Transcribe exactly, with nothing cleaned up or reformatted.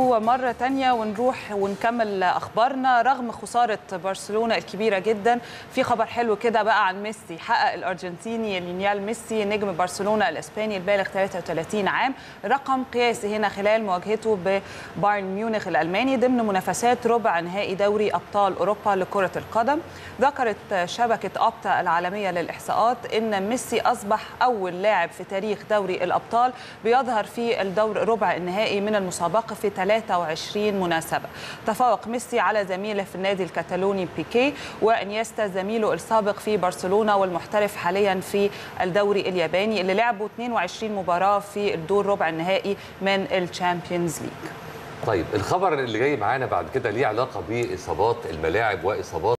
بيرو مرة تانية ونروح ونكمل أخبارنا. رغم خسارة برشلونة الكبيرة جدا، في خبر حلو كده بقى عن ميسي. حقق الأرجنتيني ليونيل ميسي نجم برشلونة الإسباني البالغ ثلاثة وثلاثين عام رقم قياسي هنا خلال مواجهته ببايرن ميونخ الألماني ضمن منافسات ربع نهائي دوري أبطال أوروبا لكرة القدم. ذكرت شبكة أوبتا العالمية للإحصاءات إن ميسي أصبح أول لاعب في تاريخ دوري الأبطال بيظهر في الدور ربع النهائي من المسابقة في ثلاثة وعشرين مناسبة. تفوق ميسي على زميله في النادي الكتالوني بيكي وانيستا زميله السابق في برشلونة والمحترف حاليا في الدوري الياباني اللي لعبوا اثنين وعشرين مباراة في الدور ربع النهائي من الشامبيونز ليج. طيب الخبر اللي جاي معانا بعد كده ليه علاقة بإصابات الملاعب وإصابات